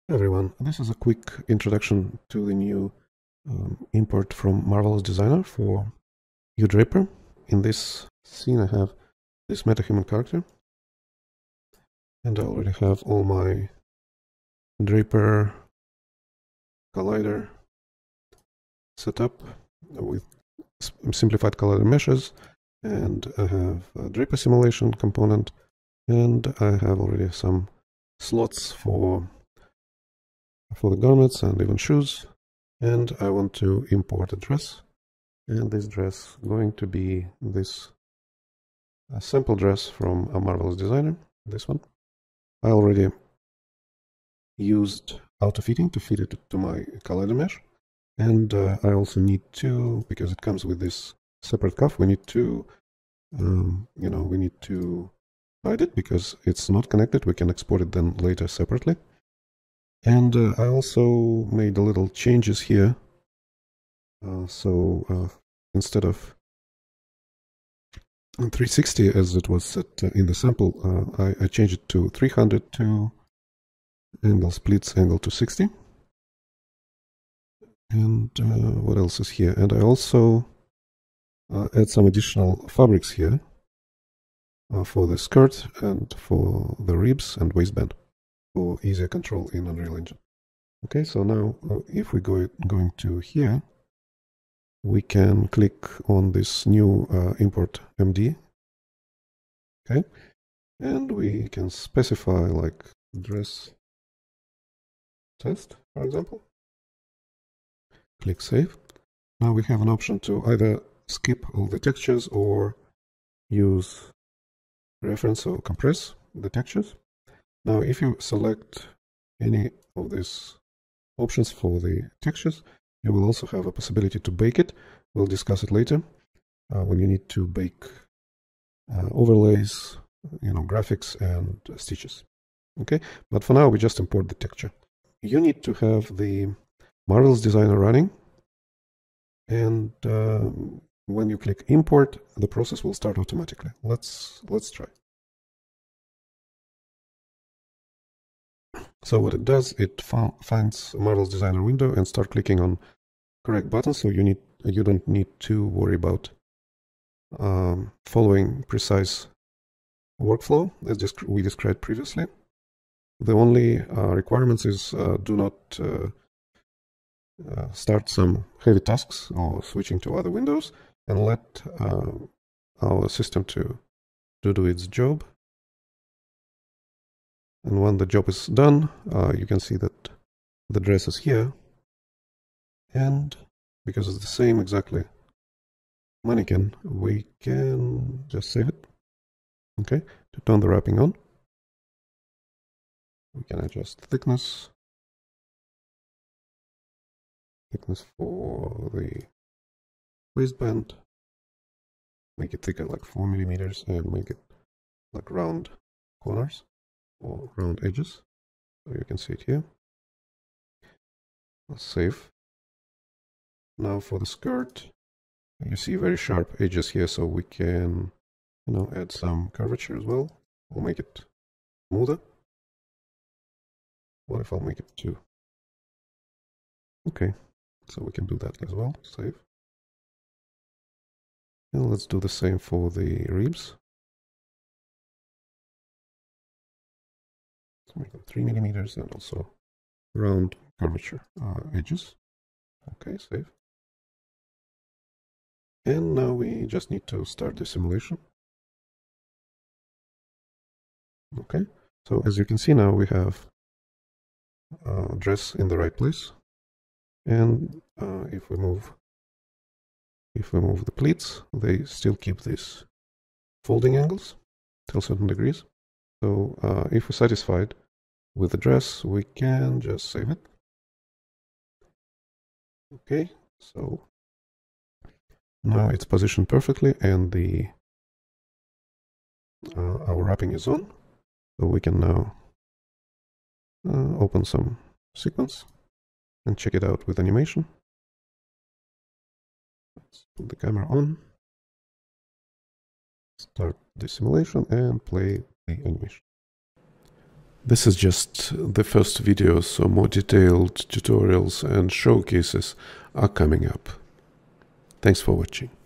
Hey everyone, this is a quick introduction to the new import from Marvelous Designer for uDraper. In this scene I have this metahuman character, and I already have all my Draper collider set up with simplified collider meshes, and I have a Draper simulation component, and I have already some slots for the garments and even shoes. And I want to import a dress, and this dress going to be this sample dress from a Marvelous Designer, this one. I already used auto-fitting to fit it to my collider mesh, and I also need to, because it comes with this separate cuff, we need to we need to hide it because it's not connected. We can export it then later separately. And I also made a little changes here. Instead of 360 as it was set in the sample, I changed it to 300 to angle splits angle to 60. And what else is here? And I also add some additional fabrics here for the skirt and for the ribs and waistband for easier control in Unreal Engine. Okay, so now if we go into here, we can click on this new import MD. Okay, and we can specify like dress test, for example. Click Save. Now we have an option to either skip all the textures or use reference or compress the textures. Now, if you select any of these options for the textures, you will also have a possibility to bake it. We'll discuss it later when you need to bake overlays, graphics and stitches. Okay, but for now we just import the texture. You need to have the Marvelous Designer running, and when you click import, the process will start automatically. Let's try. So what it does, it finds a Marvelous Designer window and start clicking on correct buttons. So you don't need to worry about following precise workflow as we described previously. The only requirements is do not start some heavy tasks or switching to other windows, and let our system to do its job. And when the job is done, you can see that the dress is here, and because it's the same exactly mannequin, we can just save it. Okay, to turn the wrapping on, we can adjust thickness for the waistband, make it thicker like 4 millimeters, and make it like round corners or round edges, so you can see it here. Let's save. Now for the skirt, you see very sharp edges here, so we can add some curvature as well. We'll make it smoother. What if I'll make it 2? Okay, so we can do that as well. Save. And let's do the same for the ribs. Let's make them 3 millimeters and also round curvature edges. Okay, save. And now we just need to start the simulation. Okay, so as you can see now, we have dress in the right place. And if we move the pleats, they still keep these folding angles till certain degrees. So if we're satisfied with the dress, we can just save it. Okay, so now it's positioned perfectly, and our wrapping is on. So we can now open some sequence and check it out with animation. Let's put the camera on, start the simulation, and play the animation. This is just the first video, so more detailed tutorials and showcases are coming up. Thanks for watching.